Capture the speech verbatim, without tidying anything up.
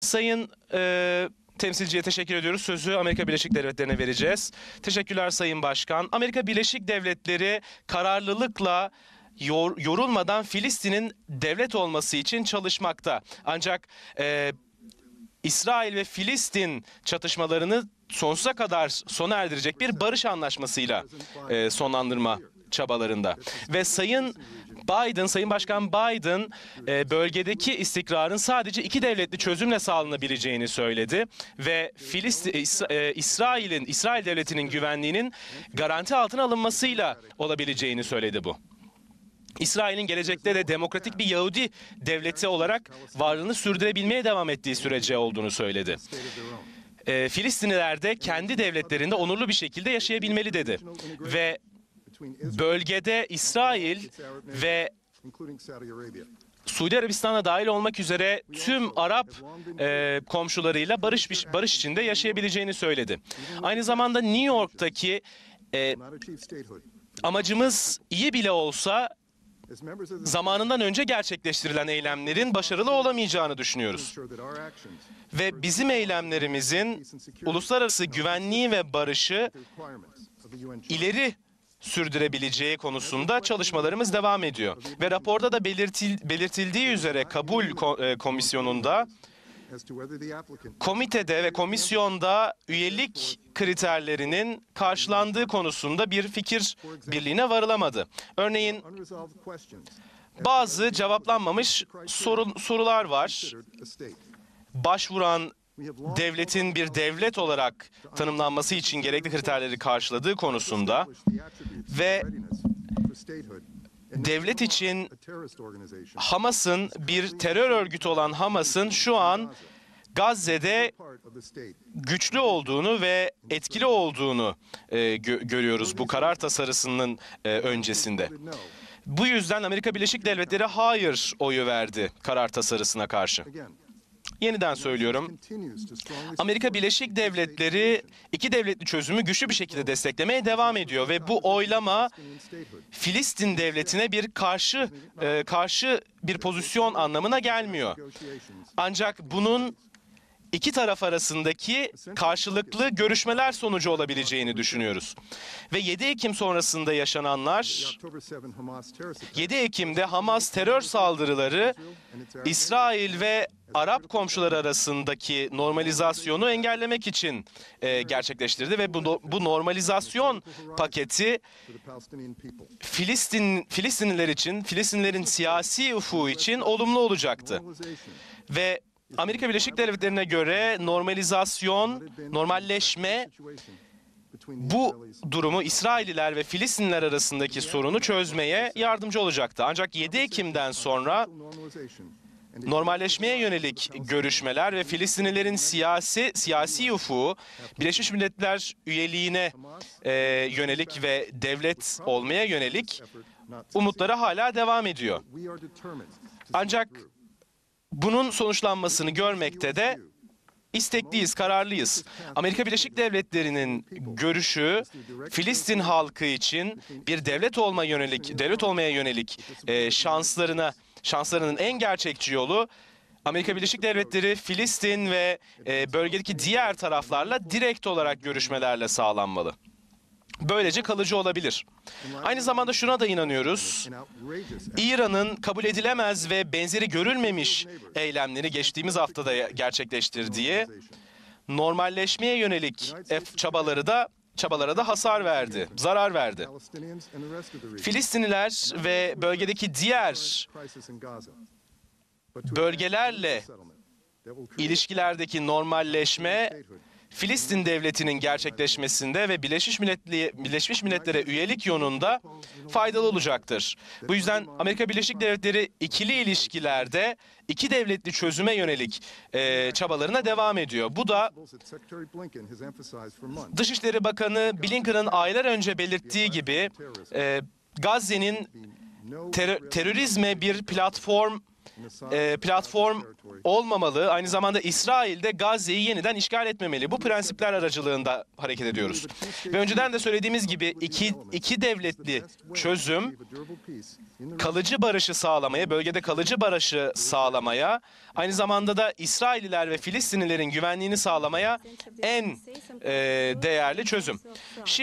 Sayın e, temsilciye teşekkür ediyoruz. Sözü Amerika Birleşik Devletleri'ne vereceğiz. Teşekkürler Sayın Başkan. Amerika Birleşik Devletleri kararlılıkla yor, yorulmadan Filistin'in devlet olması için çalışmakta. Ancak e, İsrail ve Filistin çatışmalarını sonsuza kadar sona erdirecek bir barış anlaşmasıyla e, sonlandırma çabalarında. Ve Sayın Biden, Sayın Başkan Biden e, bölgedeki istikrarın sadece iki devletli çözümle sağlanabileceğini söyledi ve Filistin, e, İsrail'in, İsrail devletinin güvenliğinin garanti altına alınmasıyla olabileceğini söyledi bu. İsrail'in gelecekte de demokratik bir Yahudi devleti olarak varlığını sürdürebilmeye devam ettiği sürece olduğunu söyledi. E, Filistinliler de kendi devletlerinde onurlu bir şekilde yaşayabilmeli dedi. Ve bölgede İsrail ve Suudi Arabistan'a dahil olmak üzere tüm Arap e, komşularıyla barış barış içinde yaşayabileceğini söyledi. Aynı zamanda New York'taki e, amacımız iyi bile olsa zamanından önce gerçekleştirilen eylemlerin başarılı olamayacağını düşünüyoruz. Ve bizim eylemlerimizin uluslararası güvenliği ve barışı ileri sürdürebileceği konusunda çalışmalarımız devam ediyor. Ve raporda da belirtil, belirtildiği üzere kabul komisyonunda, komitede ve komisyonda üyelik kriterlerinin karşılandığı konusunda bir fikir birliğine varılamadı. Örneğin bazı cevaplanmamış soru, sorular var. Başvuran devletin bir devlet olarak tanımlanması için gerekli kriterleri karşıladığı konusunda ve devlet için Hamas'ın bir terör örgütü olan Hamas'ın şu an Gazze'de güçlü olduğunu ve etkili olduğunu e, gö görüyoruz bu karar tasarısının e, öncesinde. Bu yüzden Amerika Birleşik Devletleri hayır oyu verdi karar tasarısına karşı. Yeniden söylüyorum, Amerika Birleşik Devletleri iki devletli çözümü güçlü bir şekilde desteklemeye devam ediyor ve bu oylama Filistin devletine bir karşı e, karşı bir pozisyon anlamına gelmiyor. Ancak bunun iki taraf arasındaki karşılıklı görüşmeler sonucu olabileceğini düşünüyoruz. Ve yedi Ekim sonrasında yaşananlar, yedi Ekim'de Hamas terör saldırıları İsrail ve Arap komşuları arasındaki normalizasyonu engellemek için e, gerçekleştirdi ve bu, bu normalizasyon paketi Filistin Filistinliler için, Filistinlilerin siyasi ufku için olumlu olacaktı. Ve Amerika Birleşik Devletleri'ne göre normalizasyon, normalleşme bu durumu İsrailliler ve Filistinliler arasındaki sorunu çözmeye yardımcı olacaktı. Ancak yedi Ekim'den sonra normalleşmeye yönelik görüşmeler ve Filistinlilerin siyasi siyasi ufku Birleşmiş Milletler üyeliğine e, yönelik ve devlet olmaya yönelik umutları hala devam ediyor. Ancak bunun sonuçlanmasını görmekte de istekliyiz, kararlıyız. Amerika Birleşik Devletleri'nin görüşü Filistin halkı için bir devlet olma yönelik, devlet olmaya yönelik e, şanslarına, şanslarının en gerçekçi yolu Amerika Birleşik Devletleri, Filistin ve e, bölgedeki diğer taraflarla direkt olarak görüşmelerle sağlanmalı. Böylece kalıcı olabilir. Aynı zamanda şuna da inanıyoruz. İran'ın kabul edilemez ve benzeri görülmemiş eylemleri geçtiğimiz haftada gerçekleştirdiği normalleşmeye yönelik çabaları da çabalara da hasar verdi, zarar verdi. Filistinliler ve bölgedeki diğer bölgelerle ilişkilerdeki normalleşme Filistin devletinin gerçekleşmesinde ve Birleşmiş, Milletli, Birleşmiş Milletler'e üyelik yolunda faydalı olacaktır. Bu yüzden Amerika Birleşik Devletleri ikili ilişkilerde iki devletli çözüme yönelik e, çabalarına devam ediyor. Bu da Dışişleri Bakanı Blinken'ın aylar önce belirttiği gibi e, Gazze'nin ter terörizme bir platform e, platform olmamalı. Aynı zamanda İsrail de Gazze'yi yeniden işgal etmemeli. Bu prensipler aracılığında hareket ediyoruz. Ve önceden de söylediğimiz gibi iki, iki devletli çözüm kalıcı barışı sağlamaya, bölgede kalıcı barışı sağlamaya, aynı zamanda da İsrailliler ve Filistinlilerin güvenliğini sağlamaya en e, değerli çözüm.